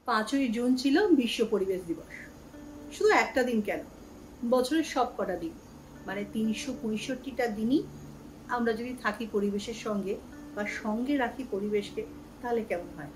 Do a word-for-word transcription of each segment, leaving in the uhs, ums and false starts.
পাঁচই জুন ছিল বিশ্ব পরিবেশ দিবস। শুধু একটা দিন কেন, বছরের সব কটা দিন মানে তিনশো পঁয়ষট্টিটা দিনই আমরা যদি থাকি পরিবেশের সঙ্গে বা সঙ্গে রাখি পরিবেশকে, তাহলে কেমন হয়?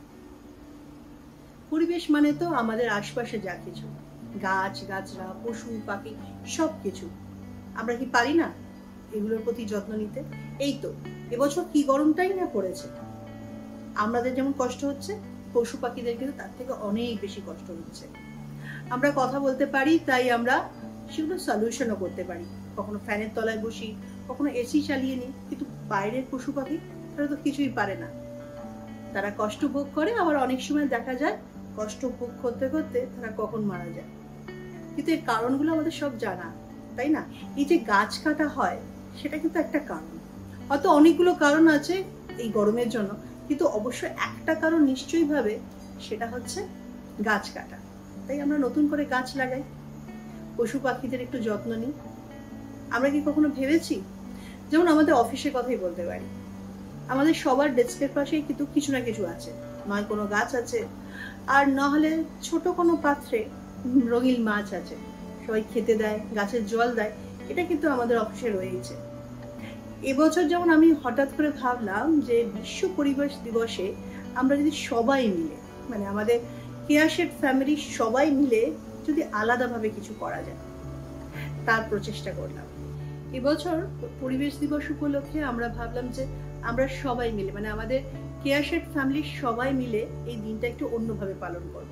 পরিবেশ মানে তো আমাদের আশপাশে যা কিছু, গাছ গাছরা, পশু পাখি, সব কিছু। আমরা কি পারি না এগুলোর প্রতি যত্ন নিতে? এই তো এবছর কি গরমটাই না পড়েছে। আমাদের যেমন কষ্ট হচ্ছে, পশু পাখিদের কিন্তু তার থেকে অনেক বেশি কষ্ট হচ্ছে। আমরা কথা বলতে পারি, তাই আমরা সেগুলো সলিউশনও করতে পারি। কখনো ফ্যানের তলায় বসি, কখনো এসি চালিয়ে নিই, কিন্তু বাইরের পশু পাখি তারা তো কিছুই পারে না। তারা কষ্ট ভোগ করে, আবার অনেক সময় দেখা যায় কষ্ট ভোগ করতে করতে তারা কখন মারা যায়। কিন্তু এর কারণগুলো আমাদের সব জানা, তাই না? এই যে গাছ কাটা হয়, সেটা কিন্তু একটা কারণ। হয়তো অনেকগুলো কারণ আছে এই গরমের জন্য, কিন্তু অবশ্যই একটা কারণ নিশ্চয়ই ভাবে, সেটা হচ্ছে গাছ কাটা। তাই আমরা নতুন করে গাছ লাগাই, পশু পাখিদের একটু যত্ন নিই। আমরা কি কখনো ভেবেছি? যেমন আমাদের অফিসের কথাই বলতে পারি, আমাদের সবার ডেস্কের পাশেই কিন্তু কিছু না কিছু আছে, নয় কোনো গাছ আছে, আর না হলে ছোট কোনো পাত্রে রঙিন মাছ আছে। সবাই খেতে দেয়, গাছের জল দেয়, এটা কিন্তু আমাদের অফিসে রয়েছে। এবছর যেমন আমি হঠাৎ করে ভাবলাম যে বিশ্ব পরিবেশ দিবসে আমরা যদি সবাই মিলে, মানে আমাদের কেয়া সেথ ফ্যামিলির সবাই মিলে যদি আলাদাভাবে কিছু করা যায়, তার প্রচেষ্টা করলাম। এবছর পরিবেশ দিবস উপলক্ষে আমরা ভাবলাম যে আমরা সবাই মিলে, মানে আমাদের কেয়া সেথ ফ্যামিলির সবাই মিলে এই দিনটা একটু অন্যভাবে পালন করব।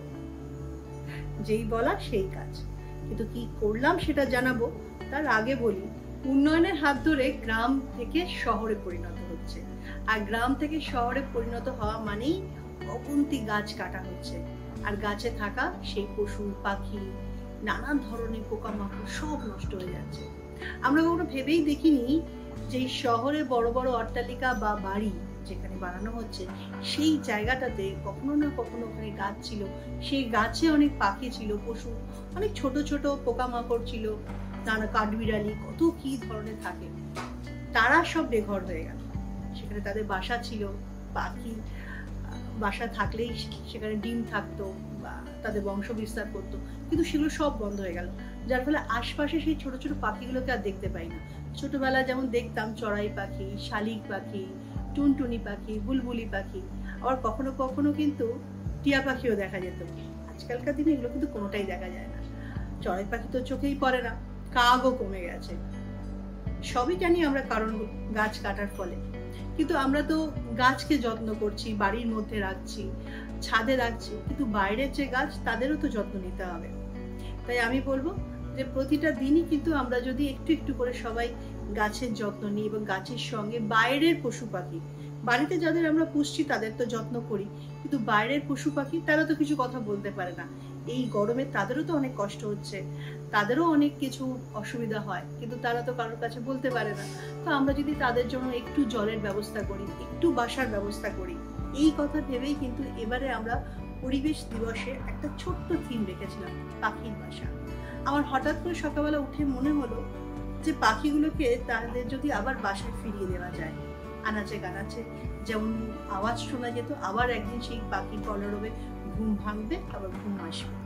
যেই বলা সেই কাজ। কিন্তু কি করলাম সেটা জানাবো, তার আগে বলি, উন্নয়নের হাত ধরে গ্রাম থেকে শহরে পরিণত হচ্ছে, আর গ্রাম থেকে শহরে পরিণত হওয়া মানেই অগুন্তি গাছ কাটা হচ্ছে, আর গাছে থাকা সেই পশু পাখি, নানান ধরনের পোকামাকড় সব নষ্ট হয়ে যাচ্ছে। আমরা কখনো ভেবেই দেখিনি যে শহরে বড় বড় অট্টালিকা বা বাড়ি যেখানে বানানো হচ্ছে, সেই জায়গাটাতে কখনো না কখনো ওখানে গাছ ছিল, সেই গাছে অনেক পাখি ছিল, পশু, অনেক ছোট ছোট পোকামাকড় ছিল, নানা কাঠবিড়ালি, কত কি ধরনের থাকে। তারা সব বেঘর হয়ে গেল। সেখানে তাদের বাসা ছিল, পাখি বাসা থাকলেই সেখানে ডিম থাকতো বা তাদের বংশ বিস্তার করতো, কিন্তু সেগুলো সব বন্ধ হয়ে গেল। যার ফলে আশপাশে সেই ছোট ছোট পাখিগুলোকে আর দেখতে পাই না। ছোটবেলায় যেমন দেখতাম চড়াই পাখি, শালিক পাখি, টুনটুনি পাখি, বুলবুলি পাখি, আবার কখনো কখনো কিন্তু টিয়া পাখিও দেখা যেত। আজকালকার দিনে এগুলো কিন্তু কোনোটাই দেখা যায় না। চড়াই পাখি তো চোখেই পড়ে না, কাকও কমে গেছে। সবই জানি আমরা কারণ গাছ কাটার ফলে, কিন্তু আমরা তো গাছকে যত্ন করছি, বাড়ির মধ্যে রাখছি, ছাদে রাখছি, কিন্তু বাইরের যে গাছ তাদেরও তো যত্ন নিতে হবে। তাই আমি বলবো যে প্রতিটা দিনই কিন্তু আমরা যদি একটু একটু করে সবাই গাছের যত্ন নিই, এবং গাছের সঙ্গে বাইরের পশু পাখি, বাড়িতে যাদের আমরা পুষছি তাদের তো যত্ন করি, কিন্তু বাইরের পশু পাখি তারা তো কিছু কথা বলতে পারে না। এই গরমে তাদেরও তো অনেক কষ্ট হচ্ছে, তাদেরও অনেক কিছু অসুবিধা হয়, কিন্তু তারা তো কারোর কাছে বলতে পারে না। তো আমরা যদি তাদের জন্য একটু জলের ব্যবস্থা করি, একটু বাসার ব্যবস্থা করি, এই কথা ভেবেই কিন্তু এবারে আমরা পরিবেশ দিবসে একটা ছোট্ট থিম রেখেছিলাম, পাখির বাসা। আমার হঠাৎ করে সকালবেলা উঠে মনে হলো যে পাখিগুলোকে তাদের যদি আবার বাসায় ফিরিয়ে দেওয়া যায়, আনাচে কানাচে যেমন আওয়াজ শোনা যেত, আবার একদিন সেই পাখির কলরবে ঘুম ভাঙবে, আবার ঘুম আসবে।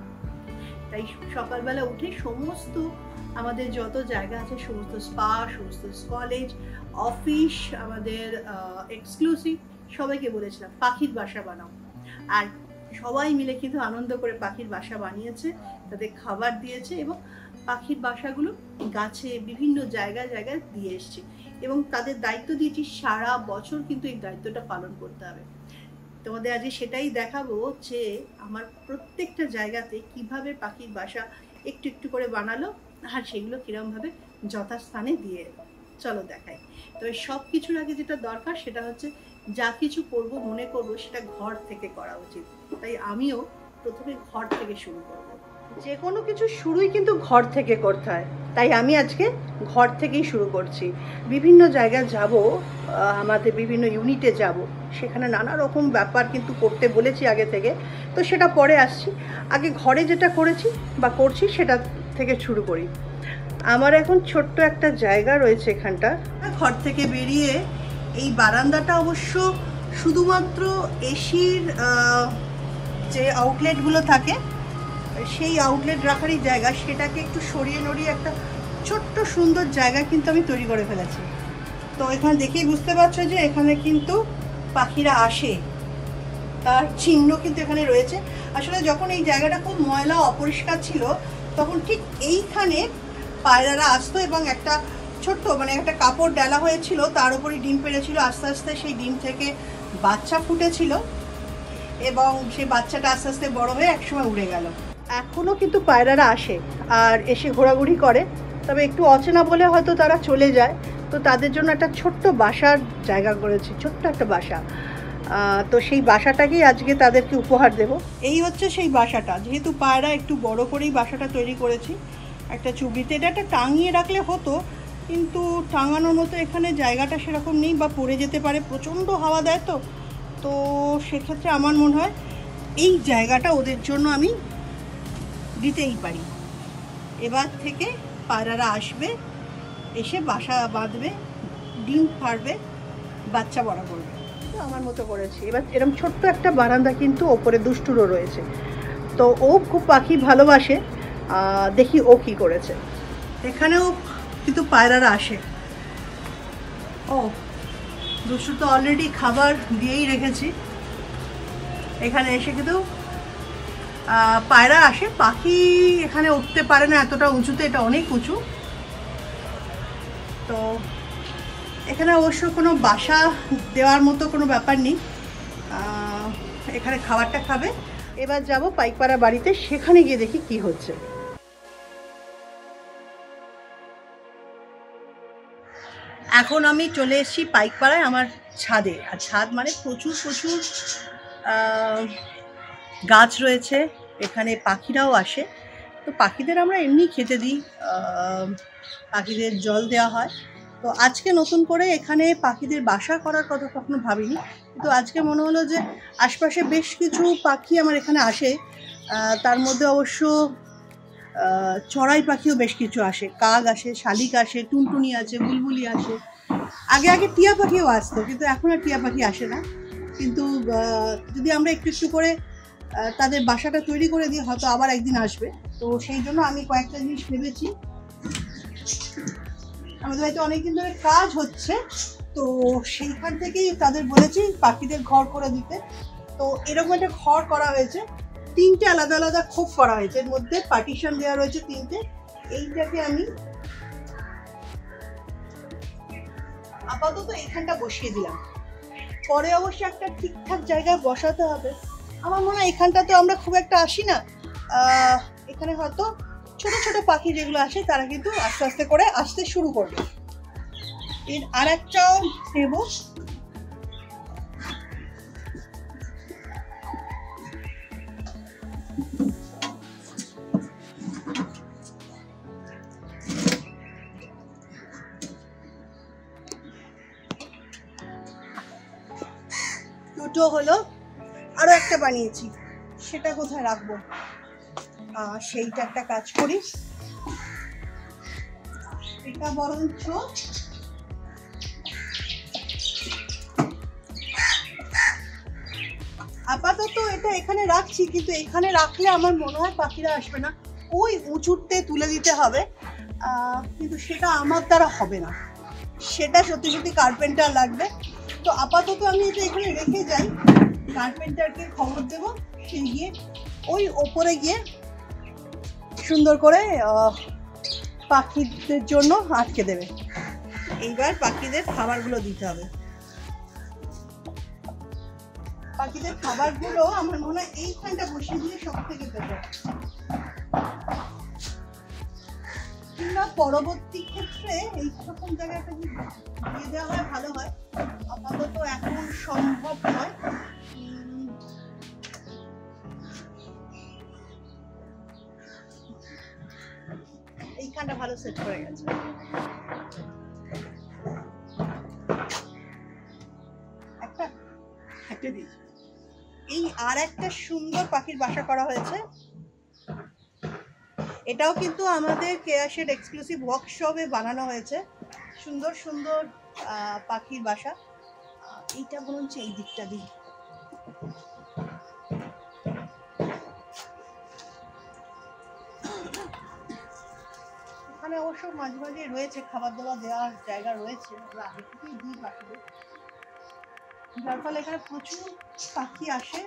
তাই সকালবেলা উঠে সমস্ত আমাদের যত জায়গা আছে, সমস্ত স্পা, সমস্ত কলেজ, অফিস, আমাদের এক্সক্লুসিভ, সবাইকে বলেছিলাম পাখির বাসা বানাও। আর সবাই মিলে কিন্তু আনন্দ করে পাখির বাসা বানিয়েছে, তাদের খাবার দিয়েছে, এবং পাখির বাসাগুলো গাছে বিভিন্ন জায়গায় জায়গায় দিয়ে এসছে, এবং তাদের দায়িত্ব দিয়েছি সারা বছর কিন্তু এই দায়িত্বটা পালন করতে হবে। তোমাদের আজকে সেটাই দেখাবো যে আমার প্রত্যেকটা জায়গাতে কিভাবে পাখির বাসা একটু একটু করে বানালো, আর সেগুলো কিরমভাবে যথাস্থানে দিয়ে এলো। চলো দেখাই। তবে সব কিছুর আগে যেটা দরকার সেটা হচ্ছে যা কিছু করব মনে করবো সেটা ঘর থেকে করা উচিত। তাই আমিও প্রথমে ঘর থেকে শুরু করব। যে কোনো কিছু শুরুই কিন্তু ঘর থেকে করতে হয়, তাই আমি আজকে ঘর থেকেই শুরু করছি। বিভিন্ন জায়গায় যাব, আমাদের বিভিন্ন ইউনিটে যাব, সেখানে নানা রকম ব্যাপার কিন্তু করতে বলেছি আগে থেকে, তো সেটা পরে আসছি। আগে ঘরে যেটা করেছি বা করছি সেটা থেকে শুরু করি। আমার এখন ছোট্ট একটা জায়গা রয়েছে এখানটা। ঘর থেকে বেরিয়ে এই বারান্দাটা অবশ্য শুধুমাত্র এসির যে আউটলেটগুলো থাকে সেই আউটলেট রাখারই জায়গা, সেটাকে একটু সরিয়ে নড়িয়ে একটা ছোট্ট সুন্দর জায়গা কিন্তু আমি তৈরি করে ফেলেছি। তো এখানে দেখেই বুঝতে পারছো যে এখানে কিন্তু পাখিরা আসে, তার চিহ্ন কিন্তু এখানে রয়েছে। আসলে যখন এই জায়গাটা খুব ময়লা অপরিষ্কার ছিল তখন ঠিক এইখানে পায়রারা আসতো এবং একটা ছোট্ট মানে একটা কাপড় ডালা হয়েছিল, তার উপরে ডিম পেড়েছিল। আস্তে আস্তে সেই ডিম থেকে বাচ্চা ফুটেছিল এবং সেই বাচ্চাটা আস্তে আস্তে বড় হয়ে একসময় উড়ে গেল। এখনও কিন্তু পায়রারা আসে আর এসে ঘোরাঘুরি করে, তবে একটু অচেনা বলে হয়তো তারা চলে যায়। তো তাদের জন্য একটা ছোট্ট বাসার জায়গা করেছি, ছোট্ট একটা বাসা। তো সেই বাসাটাকেই আজকে তাদেরকে উপহার দেব। এই হচ্ছে সেই বাসাটা। যেহেতু পায়রা একটু বড় করেই বাসাটা তৈরি করেছি, একটা চুবড়িতে। এটা একটা টাঙিয়ে রাখলে হতো, কিন্তু টাঙানোর মতো এখানে জায়গাটা সেরকম নেই, বা পড়ে যেতে পারে, প্রচণ্ড হাওয়া দেয় তো। তো সেক্ষেত্রে আমার মনে হয় এই জায়গাটা ওদের জন্য আমি দিতেই পারি। এবার থেকে পায়রারা আসবে, এসে বাসা বাঁধবে, ডিম পারবে, বাচ্চা বড় করবে। আমার মতো করেছি। এবার এরকম ছোট্ট একটা বারান্দা কিন্তু ওপরে দুষ্টুরও রয়েছে। তো ও খুব পাখি ভালোবাসে, দেখি ও কি করেছে। এখানেও কিন্তু পায়রারা আসে। ও দুষ্টু তো অলরেডি খাবার দিয়েই রেখেছি। এখানে এসে কিন্তু পায়রা আসে, পাখি এখানে উঠতে পারে না এতটা উঁচুতে, এটা অনেক উঁচু। তো এখানে অবশ্য কোনো বাসা দেওয়ার মতো কোনো ব্যাপার নেই, এখানে খাবারটা খাবে। এবার যাব পাইকপাড়া বাড়িতে, সেখানে গিয়ে দেখি কি হচ্ছে। এখন আমি চলে এসেছি পাইকপাড়ায়, আমার ছাদে। আর ছাদ মানে প্রচুর প্রচুর গাছ রয়েছে, এখানে পাখিরাও আসে। তো পাখিদের আমরা এমনি খেতে দিই, পাখিদের জল দেওয়া হয়। তো আজকে নতুন করে এখানে পাখিদের বাসা করার কথা কখনো ভাবিনি, কিন্তু আজকে মনে হলো যে আশপাশে বেশ কিছু পাখি আমার এখানে আসে। তার মধ্যে অবশ্য চড়াই পাখিও বেশ কিছু আসে, কাক আসে, শালিক আসে, টুনটুনি আছে, বুলবুলি আসে। আগে আগে টিয়া পাখিও আসতো, কিন্তু এখন আর টিয়া পাখি আসে না। কিন্তু যদি আমরা একটু একটু করে তাদের বাসাটা তৈরি করে দিই, হয়তো আবার একদিন আসবে। তো সেই জন্য আমি কয়েকটা জিনিস ভেবেছি। আমাদের হয়তো অনেকদিন ধরে কাজ হচ্ছে, তো সেইখান থেকেই তাদের বলেছি পাখিদের ঘর করে দিতে। তো এরকম একটা ঘর করা হয়েছে, তিনটে আলাদা আলাদা খোপ করা হয়েছে, এর মধ্যে পার্টিশন দেওয়া রয়েছে তিনটে। এইটাকে আমি আপাতত এইখানটা বসিয়ে দিলাম, পরে অবশ্য একটা ঠিকঠাক জায়গায় বসাতে হবে। আমার মনে হয় এখানটা তো আমরা খুব একটা আসি না, এখানে হয়তো ছোট ছোট পাখি যেগুলো আসে তারা কিন্তু আস্তে আস্তে করে আসতে শুরু করবে। এর আর একটাও নেব, দুটো হলো, আরো একটা বানিয়েছি, সেটা কোথায় রাখবো সেইটা একটা কাজ করি। এটা বরঞ্চ আপাতত এটা এখানে রাখছি, কিন্তু এখানে রাখলে আমার মনে হয় পাখিরা আসবে না, ওই উঁচুতে তুলে দিতে হবে। কিন্তু সেটা আমার দ্বারা হবে না, সেটা সত্যি সত্যি কার্পেন্টার লাগবে। তো আপাতত আমি এটা এখানে রেখে যাই, কার্পেন্টারকে খবর দেবো, সে গিয়ে ওই ওপরে গিয়ে সুন্দর করে পাখিদের জন্য আটকে দেবে। এইবার পাখিদের খাবারগুলো দিতে হবে। পাখিদের খাবারগুলো আমার মনে হয় এইখানটা বসিয়ে দিলে সব থেকে বেটার, কিংবা পরবর্তী ক্ষেত্রে এইরকম জায়গায় একটা দিয়ে দেওয়া হয় ভালো হয়। আপাতত এখন সম্ভব নয়। এইখানটা ভালো সেট করে গেছে। একটা একটা দিই। এই আর একটা সুন্দর পাখির বাসা করা হয়েছে, এটাও কিন্তু আমাদের কেয়া শেড এক্সক্লুসিভ ওয়ার্কশপে বানানো হয়েছে। সুন্দর সুন্দর পাখির বাসা। এইটা বলুন এই দিকটা দিই, এখানে অবশ্য মাঝে মাঝে রয়েছে খাবার দাবার দেওয়ার জায়গা রয়েছে, আমরা আগে থেকেই দিই পাখিদের, যার ফলে এখানে প্রচুর পাখি আসে।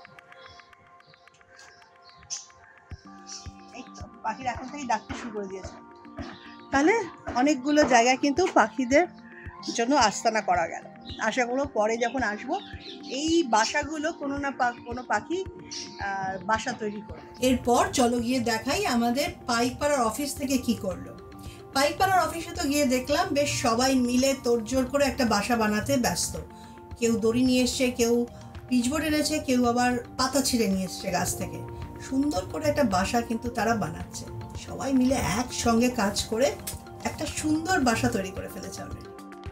এই তো পাখিরা এখন থেকেই ডাকতে শুরু করে দিয়েছে, তাহলে অনেকগুলো জায়গায় কিন্তু পাখিদের জন্য আস্তানা করা গেল। আশা করব পরে যখন আসবো এই বাসাগুলো কোনো না কোনো পাখি বাসা তৈরি করবে। এরপর চলো গিয়ে দেখাই আমাদের পাইকপাড়ার অফিস থেকে কি করলো। পাইকপাড়ার অফিসে তো গিয়ে দেখলাম বেশ সবাই মিলে তোড়জোড় করে একটা বাসা বানাতে ব্যস্ত। কেউ দড়ি নিয়ে এসছে, কেউ পিচবোর্ড এনেছে, কেউ আবার পাতা ছিঁড়ে নিয়ে এসছে গাছ থেকে। সুন্দর করে একটা বাসা কিন্তু তারা বানাচ্ছে, সবাই মিলে একসঙ্গে কাজ করে একটা সুন্দর বাসা তৈরি করে ফেলেছে অলরেডি।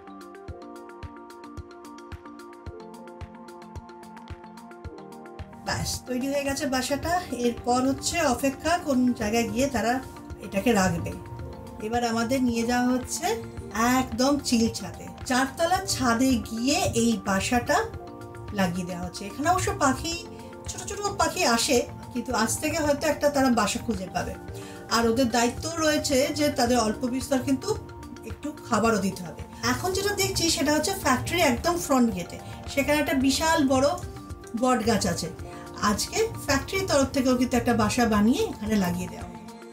ব্যাস তৈরি হয়ে গেছে বাসাটা। এরপর হচ্ছে অপেক্ষা কোন জায়গায় গিয়ে তারা এটাকে রাখবে। এবার আমাদের নিয়ে যাওয়া হচ্ছে একদম চিল ছাদে, চারতলা ছাদে গিয়ে এই বাসাটা লাগিয়ে দেওয়া হচ্ছে। এখানে অবশ্য পাখি, ছোট ছোট পাখি আসে, কিন্তু আজ থেকে হয়তো একটা তারা বাসা খুঁজে পাবে। আর ওদের দায়িত্ব রয়েছে যে তাদের অল্প বিস্তর কিন্তু একটু খাবারও দিতে হবে। এখন যেটা দেখছি সেটা হচ্ছে ফ্যাক্টরি একদম ফ্রন্ট গেটে, সেখানে একটা বিশাল বড় বট গাছ আছে। আজকে ফ্যাক্টরির তরফ থেকেও কিন্তু একটা বাসা বানিয়ে এখানে লাগিয়ে দেওয়া।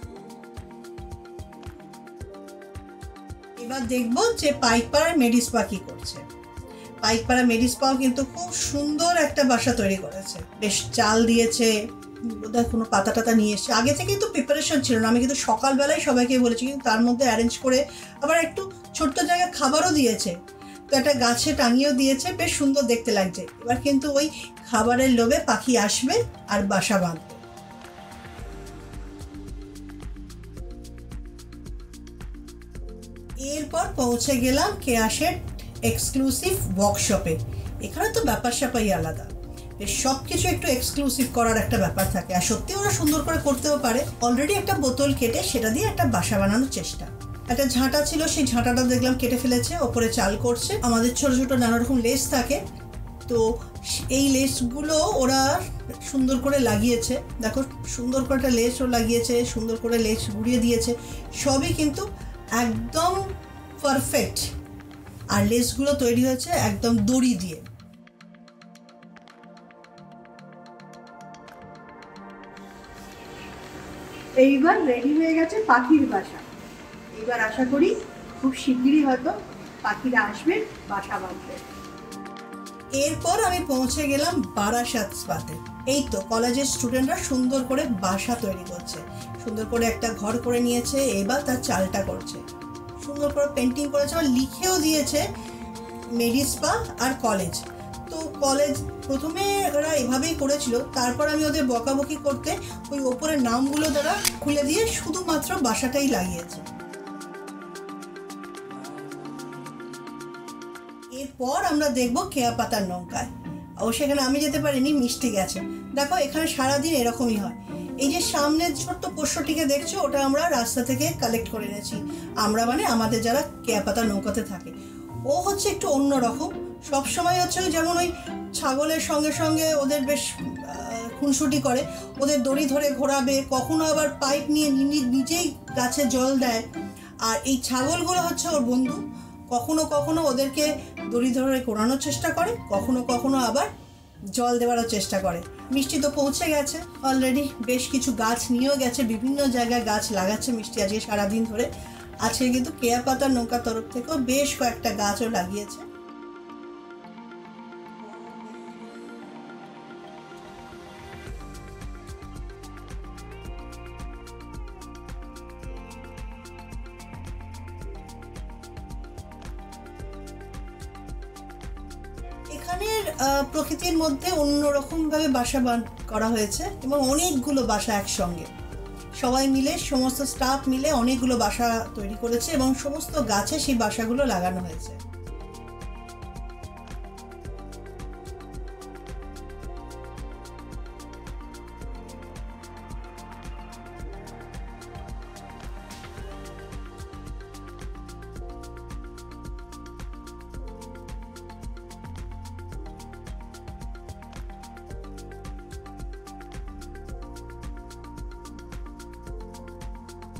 এবার দেখবো যে পাইকপাড়ার মেডিসপা কি করছে। পাইকপাড়া মেডিসপাও কিন্তু খুব সুন্দর একটা বাসা তৈরি করেছে, বেশ চাল দিয়েছে, বোধহয় কোনো পাতা টাতা নিয়ে এসছে। আগে থেকে কিন্তু প্রিপারেশন ছিল না, আমি কিন্তু সকালবেলায় সবাইকে বলেছি, কিন্তু তার মধ্যে অ্যারেঞ্জ করে আবার একটু ছোট্ট জায়গায় খাবারও দিয়েছে, তো একটা গাছে টাঙিয়েও দিয়েছে, বেশ সুন্দর দেখতে লাগছে। এবার কিন্তু ওই খাবারের লোভে পাখি আসবে আর বাসা বাঁধবে। এরপর পৌঁছে গেলাম কেয়াসের এক্সক্লুসিভ ওয়ার্কশপে। এখানে তো ব্যাপার স্যাপারই আলাদা, বেশ সব কিছু একটু এক্সক্লুসিভ করার একটা ব্যাপার থাকে, আর সত্যি ওরা সুন্দর করে করতেও পারে। অলরেডি একটা বোতল কেটে সেটা দিয়ে একটা বাসা বানানোর চেষ্টা। একটা ঝাঁটা ছিল, সেই ঝাঁটাটা দেখলাম কেটে ফেলেছে, ওপরে চাল করছে। আমাদের ছোট ছোট নানা রকম লেস থাকে, তো এই লেসগুলো ওরা সুন্দর করে লাগিয়েছে। দেখো সুন্দর করে একটা লেসও লাগিয়েছে, সুন্দর করে লেস ঘুরিয়ে দিয়েছে, সবই কিন্তু একদম পারফেক্ট। আর লেসগুলো তৈরি হয়েছে একদম দড়ি দিয়ে। এইবার রেডি হয়ে গেছে পাখির বাসা। এবার আশা করি খুব শিগগিরই হয়তো পাখিরা আসবে বাসা বাঁধবে। এরপর আমি পৌঁছে গেলাম বারাসাত স্পাতে। এই তো কলেজের স্টুডেন্টরা সুন্দর করে বাসা তৈরি করছে, সুন্দর করে একটা ঘর করে নিয়েছে, এবার তার চালটা করছে, সুন্দর করে পেন্টিং করেছে, আর লিখেও দিয়েছে মেডিসপা আর কলেজ। তো কলেজ প্রথমে ওরা এভাবেই করেছিল, তারপর আমি ওদের বকাবকি করতে ওই ওপরের নামগুলো দ্বারা খুলে দিয়ে শুধুমাত্র বাসাটাই লাগিয়েছে। এরপর আমরা দেখবো কেয়া পাতার নৌকায়। ও সেখানে আমি যেতে পারিনি, মিষ্টি গেছে। দেখো এখানে সারাদিন এরকমই হয়। এই যে সামনের ছোট্ট পোষ্যটিকে দেখছো, ওটা আমরা রাস্তা থেকে কালেক্ট করে এনেছি। আমরা মানে আমাদের যারা কেয়া পাতার নৌকাতে থাকে। ও হচ্ছে একটু অন্য রকম, সবসময় হচ্ছে যেমন ওই ছাগলের সঙ্গে সঙ্গে ওদের বেশ খুনসুটি করে, ওদের দড়ি ধরে ঘোরাবে, কখনো আবার পাইপ নিয়ে নিজেই গাছে জল দেয়। আর এই ছাগলগুলো হচ্ছে ওর বন্ধু, কখনো কখনো ওদেরকে দড়ি ধরে ঘোরানোর চেষ্টা করে, কখনো কখনো আবার জল দেওয়ারও চেষ্টা করে। মিষ্টি তো পৌঁছে গেছে অলরেডি, বেশ কিছু গাছ নিয়েও গেছে, বিভিন্ন জায়গায় গাছ লাগাচ্ছে মিষ্টি আজকে সারাদিন ধরে। আজকে কিন্তু কেয়া পাতার নৌকার তরফ থেকেও বেশ কয়েকটা গাছও লাগিয়েছে। এখানের প্রকৃতির মধ্যে অন্যরকম ভাবে বাসা করা হয়েছে, এবং অনেকগুলো বাসা একসঙ্গে সবাই মিলে, সমস্ত স্টাফ মিলে অনেকগুলো বাসা তৈরি করেছে, এবং সমস্ত গাছে সেই বাসাগুলো লাগানো হয়েছে।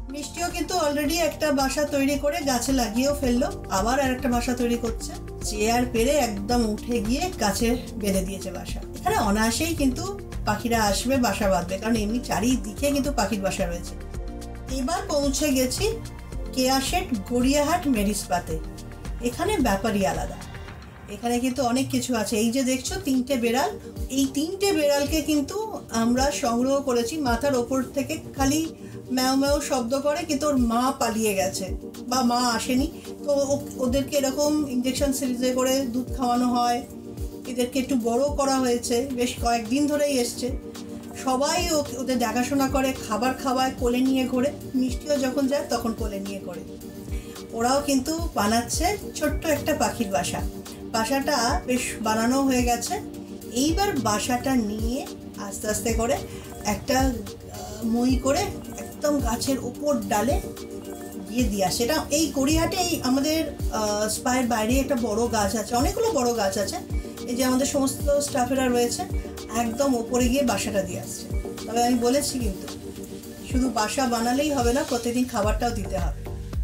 মিষ্টিও কিন্তু অলরেডি একটা বাসা তৈরি করে গাছে লাগিয়েও ফেললো, আবার আর একটা বাসা তৈরি করছে। চেয়ার পেরে একদম উঠে গিয়ে গাছে বেঁধে দিয়েছে বাসা। এখানে অনায়াসেই কিন্তু পাখিরা আসবে, বাসা বাঁধবে, কারণ এমনি চারিদিকে কিন্তু পাখির বাসা রয়েছে। এবার পৌঁছে গেছি কেয়া শেড গড়িয়াহাট মেরিসপাতে। এখানে ব্যাপারই আলাদা, এখানে কিন্তু অনেক কিছু আছে। এই যে দেখছো তিনটে বেড়াল, এই তিনটে বেড়ালকে কিন্তু আমরা সংগ্রহ করেছি। মাথার ওপর থেকে খালি ম্যাও ম্যাও শব্দ করে, কিন্তু ওর মা পালিয়ে গেছে বা মা আসেনি, তো ওদেরকে এরকম ইঞ্জেকশন সিরিজে করে দুধ খাওয়ানো হয়। এদেরকে একটু বড় করা হয়েছে, বেশ কয়েকদিন ধরেই এসছে। সবাই ওদের দেখাশোনা করে, খাবার খাওয়ায়, কোলে নিয়ে ঘোরে। মিষ্টিও যখন যায় তখন কোলে নিয়ে ঘোরে। ওরাও কিন্তু বানাচ্ছে ছোট্ট একটা পাখির বাসা। বাসাটা বেশ বানানো হয়ে গেছে। এইবার বাসাটা নিয়ে আস্তে আস্তে করে একটা মই করে একদম গাছের উপর ডালে গিয়ে দিয়ে আসে। এটা এই গড়িয়াহাটে এই আমাদের স্পায়ের বাইরে একটা বড় গাছ আছে, অনেকগুলো বড় গাছ আছে। এই যে আমাদের সমস্ত স্টাফেরা রয়েছে, একদম ওপরে গিয়ে বাসাটা দিয়ে আসছে। তবে আমি বলেছি কিন্তু শুধু বাসা বানালেই হবে না, প্রতিদিন খাবারটাও দিতে হবে।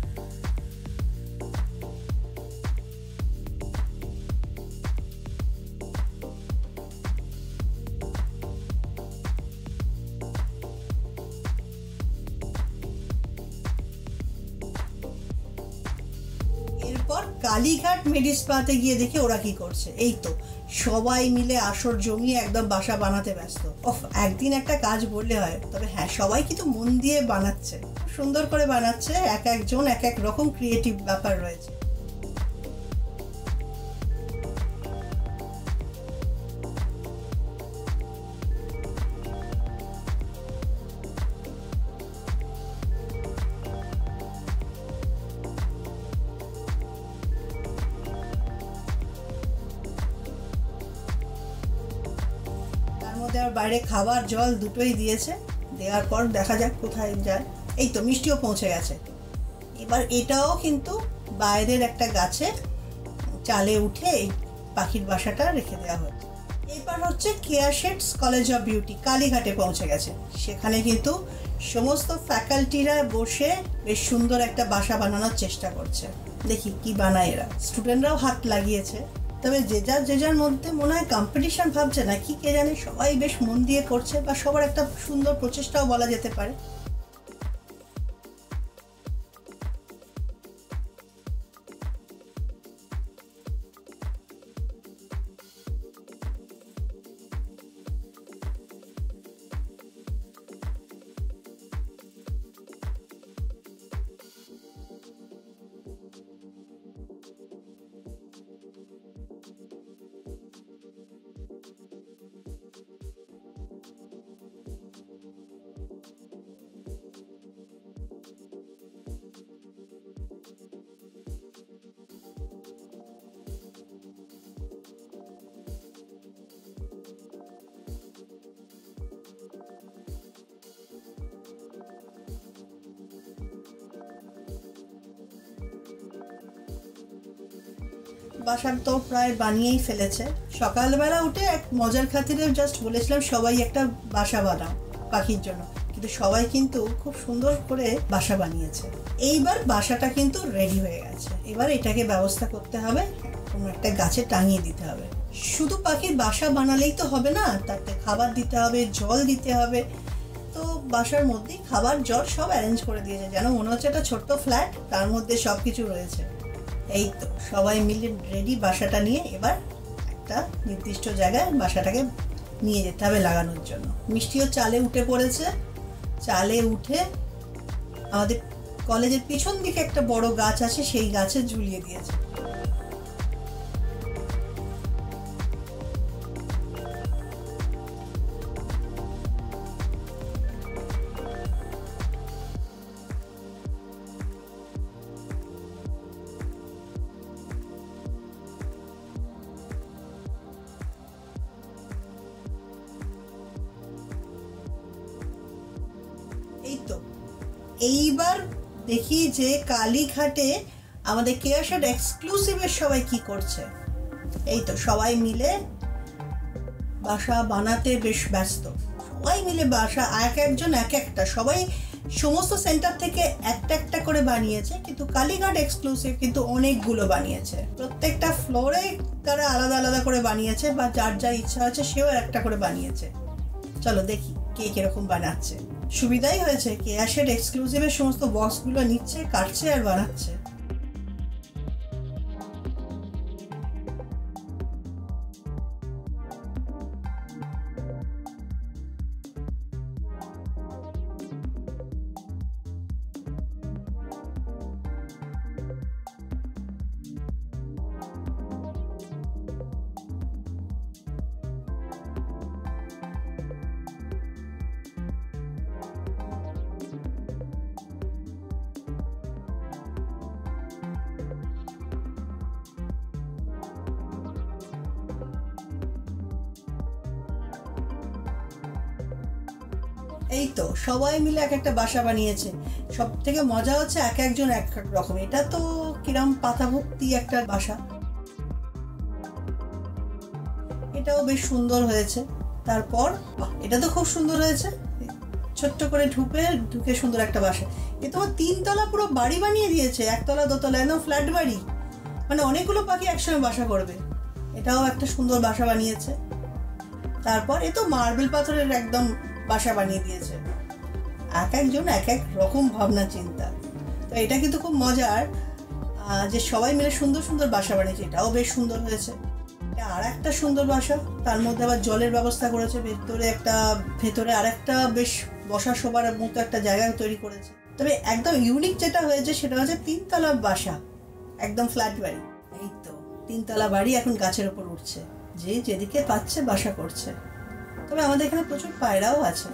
এরপর কালীঘাট মেডিসপাতে গিয়ে দেখি ওরা কি করছে। এই তো সবাই মিলে আসর জমিয়ে একদম বাসা বানাতে ব্যস্ত। ওফ, একদিন একটা কাজ বললে হয়। তবে হ্যাঁ, সবাই কিন্তু মন দিয়ে বানাচ্ছে, সুন্দর করে বানাচ্ছে। এক একজন এক এক রকম ক্রিয়েটিভ ব্যাপার রয়েছে। বাইরে খাবার জল দুটোই দিয়েছে। দেওয়ার পর দেখা যাক কোথায় যায়। এই তো মিষ্টিও পৌঁছে গেছে। এবার এটাও কিন্তু বাইরের একটা গাছে চালে উঠে এই পাখির বাসাটা রেখে দেওয়া হচ্ছে। এরপর হচ্ছে কেয়া শেডস কলেজ অফ বিউটি, কালীঘাটে পৌঁছে গেছে। সেখানে কিন্তু সমস্ত ফ্যাকাল্টিরা বসে বেশ সুন্দর একটা বাসা বানানোর চেষ্টা করছে। দেখি কি বানায় এরা। স্টুডেন্টরাও হাত লাগিয়েছে। তবে যে যার যে যার মধ্যে মনে হয় কম্পিটিশন ভাবছে না কি, কে জানে। সবাই বেশ মন দিয়ে করছে, বা সবার একটা সুন্দর প্রচেষ্টাও বলা যেতে পারে। বাসার তো প্রায় বানিয়েই ফেলেছে। সকালবেলা উঠে এক মজার খাতিরে জাস্ট বলেছিলাম সবাই একটা বাসা বানাও পাখির জন্য, কিন্তু সবাই কিন্তু খুব সুন্দর করে বাসা বানিয়েছে। এইবার বাসাটা কিন্তু রেডি হয়ে গেছে। এবার এটাকে ব্যবস্থা করতে হবে, কোনো একটা গাছে টাঙিয়ে দিতে হবে। শুধু পাখির বাসা বানালেই তো হবে না, তাতে খাবার দিতে হবে, জল দিতে হবে। তো বাসার মধ্যেই খাবার জল সব অ্যারেঞ্জ করে দিয়েছে, যেন মনে হচ্ছে একটা ছোট্ট ফ্ল্যাট, তার মধ্যে সব কিছু রয়েছে। এই তো সবাই মিলে রেডি বাসাটা নিয়ে। এবার একটা নির্দিষ্ট জায়গায় বাসাটাকে নিয়ে যেতে হবে লাগানোর জন্য। মিষ্টিও চালে উঠে পড়েছে। চালে উঠে আমাদের কলেজের পিছন দিকে একটা বড় গাছ আছে, সেই গাছে ঝুলিয়ে দিয়েছে। এই তো এইবার দেখি যে কালীঘাটে আমাদের কেয়া শেড এক্সক্লুসিভের সবাই কি করছে। এই তো সবাই মিলে বাসা বানাতে বেশ ব্যস্ত। সবাই মিলে বাসা, এক একজন এক একটা, সবাই সমস্ত সেন্টার থেকে একটা একটা করে বানিয়েছে, কিন্তু কালীঘাট এক্সক্লুসিভ কিন্তু অনেকগুলো বানিয়েছে। প্রত্যেকটা ফ্লোরে তারা আলাদা আলাদা করে বানিয়েছে, বা যার যা ইচ্ছা আছে সেও একটা করে বানিয়েছে। চলো দেখি কে কিরকম বানাচ্ছে। সুবিধাই হয়েছে, কেয়া শেড এক্সক্লুসিভের সমস্ত বক্সগুলো নিচ্ছে, কাটছে আর বানাচ্ছে। এই তো সবাই মিলে এক একটা বাসা বানিয়েছে। সব থেকে মজা হচ্ছে এক একজন এক এক রকম। এটা তো কিরম পাতা ভর্তি একটা বাসা, এটাও বেশ সুন্দর হয়েছে। তারপর এটা তো খুব সুন্দর হয়েছে, ছোট্ট করে ঢুকে ঢুকে সুন্দর একটা বাসা। এ তো তিনতলা পুরো বাড়ি বানিয়ে দিয়েছে, একতলা দোতলা, একদম ফ্ল্যাট বাড়ি, মানে অনেকগুলো পাখি একসঙ্গে বাসা করবে। এটাও একটা সুন্দর বাসা বানিয়েছে। তারপর এ তো মার্বেল পাথরের একদম বাসা বানিয়ে দিয়েছে। এক একজন এক এক রকম ভাবনা চিন্তা। তো এটা কিন্তু খুব মজার যে সবাই মিলে সুন্দর সুন্দর বাসা বানিয়েছে। এটাও বেশ সুন্দর হয়েছে। এটা আর একটা সুন্দর বাসা, তার মধ্যে আবার জলের ব্যবস্থা করেছে, ভেতরে একটা ভেতরে আর একটা বেশ বসা শোবার মতো একটা জায়গা তৈরি করেছে। তবে একদম ইউনিক যেটা হয়েছে সেটা হচ্ছে তিনতলা বাসা, একদম ফ্ল্যাট বাড়ি। এই তো তিনতলা বাড়ি এখন গাছের উপর উঠছে, যে যেদিকে পাচ্ছে বাসা করছে। তবে আমাদের এখানে প্রচুর পায়রাও আছে।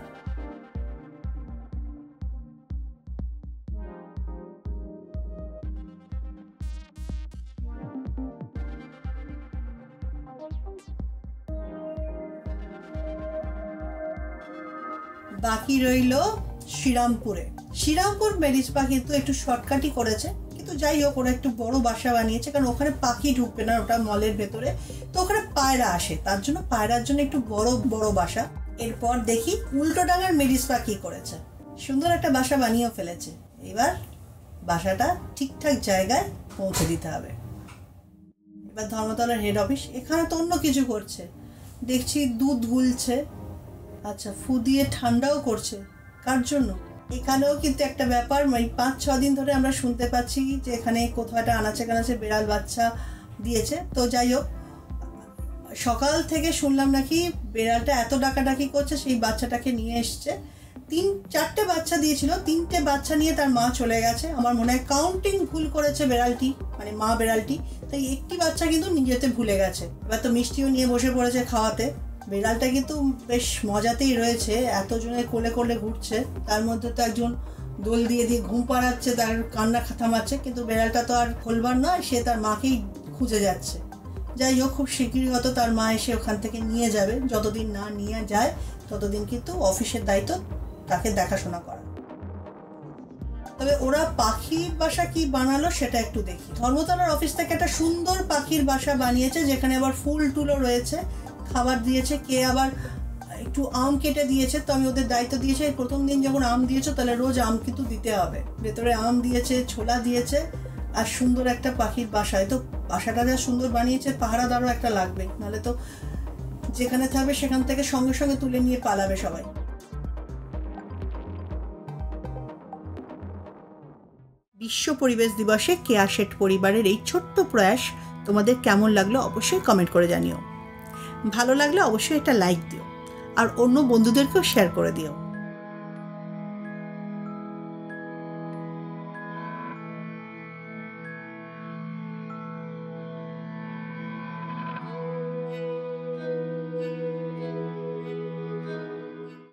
বাকি রইল শ্রীরামপুরে। শ্রীরামপুর মেরিজ পাখি তো একটু শর্টকাটই করেছে, কিন্তু যাই হোক ওরা একটু বড় বাসা বানিয়েছে, কারণ ওখানে পাখি ঢুকবে না, ওটা মলের ভেতরে, তো ওখানে পায়রা আসে, তার জন্য পায়রার জন্য একটু বড় বড় বাসা। এরপর দেখি উল্টো ডাঙার মেরিজ পাখি করেছে, সুন্দর একটা বাসা বানিয়েও ফেলেছে। এবার বাসাটা ঠিকঠাক জায়গায় পৌঁছে দিতে হবে। এবার ধর্মতলার হেড অফিস, এখানে তো অন্য কিছু করছে দেখছি, দুধ গুলছে, আচ্ছা ফু দিয়ে ঠান্ডাও করছে। কার জন্য? এখানেও কিন্তু একটা ব্যাপার, মানে পাঁচ ছ দিন ধরে আমরা শুনতে পাচ্ছি যে এখানে কোথাও একটা আনাচে কানাচে বেড়াল বাচ্চা দিয়েছে। তো যাই হোক, সকাল থেকে শুনলাম নাকি বেড়ালটা এত ডাকাডাকি করছে, সেই বাচ্চাটাকে নিয়ে এসছে। তিন চারটে বাচ্চা দিয়েছিল, তিনটে বাচ্চা নিয়ে তার মা চলে গেছে। আমার মনে হয় কাউন্টিং ভুল করেছে বেড়ালটি, মানে মা বেড়ালটি, তাই একটি বাচ্চা কিন্তু নিজেতে ভুলে গেছে। এবার তো মিষ্টিও নিয়ে বসে পড়েছে খাওয়াতে। বেড়ালটা কিন্তু বেশ মজাতেই রয়েছে, এতজনের কোলে কোলে ঘুরছে, তার মধ্যে তো একজন দোল দিয়ে দিয়ে ঘুম পাড়াচ্ছে, তার কান্না থামাচ্ছে, কিন্তু বেড়ালটা তো আর খোলবার নয়, সে তার মাকেই খুঁজে যাচ্ছে। যাই হোক, খুব শীঘ্রই হয়তো তার মা এসে ওখান থেকে নিয়ে যাবে। যতদিন না নিয়ে যায় ততদিন কিন্তু অফিসের দায়িত্ব তাকে দেখাশোনা করা। তবে ওরা পাখির বাসা কি বানালো সেটা একটু দেখি। ধর্মতলার অফিস থেকে একটা সুন্দর পাখির বাসা বানিয়েছে, যেখানে আবার ফুল টুলও রয়েছে, খাবার দিয়েছে। কে আবার একটু আম কেটে দিয়েছে, তো আমি ওদের দায়িত্ব দিয়েছি প্রথম দিন যখন আম দিয়েছো তাহলে রোজ আম কিন্তু দিতে হবে। ভেতরে আম দিয়েছে, ছোলা দিয়েছে, আর সুন্দর একটা পাখির বাসায়। তো বাসাটা যা সুন্দর বানিয়েছে, পাহারাদারও একটা লাগবে, নাহলে তো যেখানে থাকবে সেখান থেকে সঙ্গে সঙ্গে তুলে নিয়ে পালাবে সবাই। বিশ্ব পরিবেশ দিবসে কেয়া শেঠ পরিবারের এই ছোট্ট প্রয়াস তোমাদের কেমন লাগলো অবশ্যই কমেন্ট করে জানিও। ভালো লাগলে অবশ্যই একটা লাইক দিও, আর অন্য বন্ধুদেরকেও শেয়ার করে দিও।